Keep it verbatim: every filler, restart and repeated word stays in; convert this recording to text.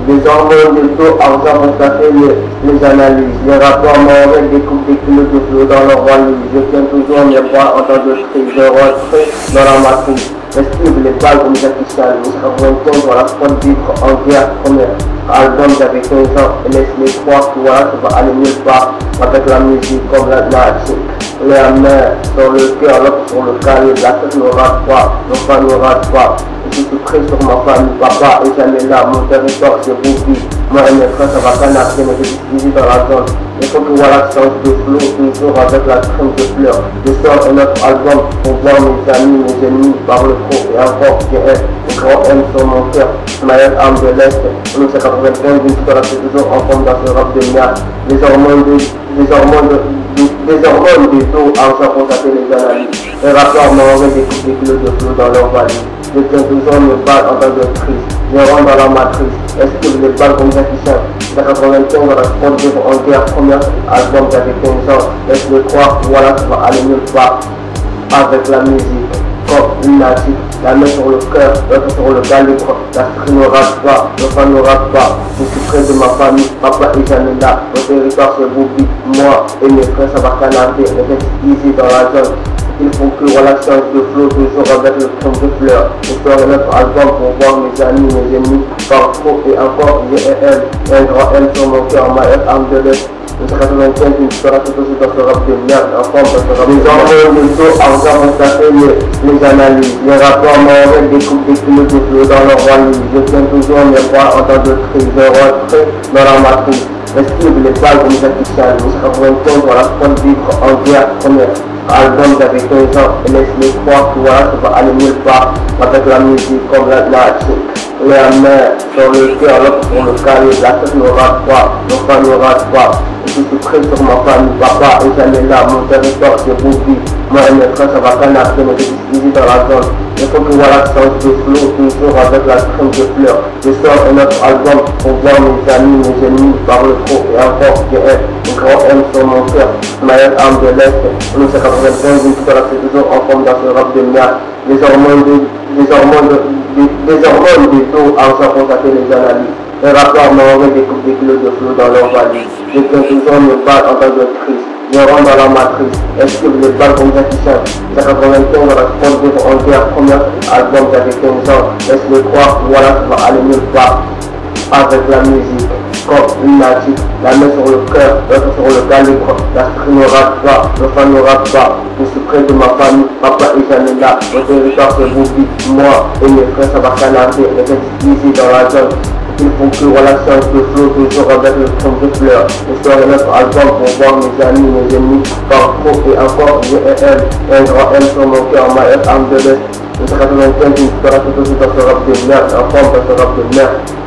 Désormais, le taux argent constaté les, les analyses. Les rapports mauvais découpent des kilos de flot dans leur valise. Je tiens toujours mes bras en temps de crise. Je rentre dans la matrice. Esquive les balles comme Jackie Chan. Nous revenons dans la fraude vibre en guerre première. Album j'avais quinze ans et laisse-les croire que voilà, ça va aller nulle part avec la musique comme la nature. Les mains sur le cœur, l'autre sur le calibre, la tête ne rate pas, le pas ne rate pas. Je suis prêt sur ma famille, papa est jamais là, mon territoire c'est Boubi. Moi et mes frères ça va canarder, mais je suis ici dans la zone. Il faut que voilà que change de flow, toujours avec la crème de fleurs. Je sors un autre album pour voir mes amis, mes ennemis, par le pro et encore j'ai un grand M sur mon cœur. Maillette arme de l'Est, en mille neuf cent quatre-vingt-quinze, une histoire c'est toujours en forme dans ce rap de merde. Les hormones de, les hormones de, des hormones des taux argent constaté les analyses. Les rappeurs m'envoient des coups de kilos de flot dans leur valise. Je tiens toujours mes balles en temps de crise. Je rentre dans la matrice. Esquive les balles comme Jackie Chan. En quatre-vingt-quinze, dans la fraude vivre en guerre. Premier album j'avais quinze ans. Laisse-le croire, voilà, ça va aller nulle part avec la musique. Comme une native, la main sur le cœur, l'autre sur le calibre. La stream ne rate pas, le fan ne rate pas. Je suis près de ma famille, papa est jamais là. Mon territoire c'est Boubi, moi et mes frères ça va canarder. Mais c'est easy dans la zone. Il faut que voilà change de flow toujours avec le crème de fleurs. Je sors un autre album pour voir mes amis, mes ennemis. Par trop et encore j'ai un M, un grand M sur mon cœur, ma arme de l'Est. En quatre-vingt-quinze, une histoire tout aussi dans ce rap de merde, en forme dans ce rap de merde. Les hormones, les taux, argent, constaté les, les analyses. Les rapports mauvais découpent des kilos de flot dans leur valise. Je tiens toujours mes bras en temps de crise. Je rentre dans la matrice. Esquive les balles comme Jackie Chan. En quatre-vingt-quinze, dans la fraude vibre en guerre première. Album j'avais quinze ans et laisse-les croire que voilà, ça va aller nulle part avec la musique comme la nature. Les mains sur le cœur, l'autre sur le calibre, la tête ne rate pas, le pas ne rate pas. Je suis prêt sur ma famille, papa est jamais là, mon territoire c'est Boubi. Moi et mes frères ça va canarder, mais je suis ici dans la zone. Il faut que voilà change de flow, toujours avec la crème de fleurs. Je sors un autre album pour voir mes amis, mes ennemis, par le pro et encore j'ai un grand M sur mon cœur. Maillette arme de l'Est, en mille neuf cent quatre-vingt-quinze, une histoire c'est toujours en forme dans ce rap de merde. Les hormones de, les hormones de, des hormones des taux argent constaté les analyses. Les rappeurs m'envoient des coups de kilos de flot dans leur valise. Je tiens toujours mes balles en temps de crise. Je rentre dans la matrice. Esquive les balles comme Jackie Chan. En quatre-vingt-quinze, dans la fraude vivre en guerre. Premier album j'avais quinze ans. Laisse-le croire, voilà, ça va aller nulle part avec la musique. Comme une native, la main sur le cœur, l'autre sur le calibre. La stream ne rate pas, le fan ne rate pas. Je suis près de ma famille, papa est jamais là. Mon territoire c'est Boubi, moi et mes frères ça va canarder. Mais c'est easy dans la zone. Il faut que voilà change de flow toujours avec le crème de fleurs. Je sors un autre album pour voir mes amis, mes ennemis. Par trop et encore j'ai un M, un grand M sur mon cœur, ma arme de l'Est. En quatre-vingt-quinze, une histoire tout aussi dans ce rap de merde, en forme dans ce rap de merde.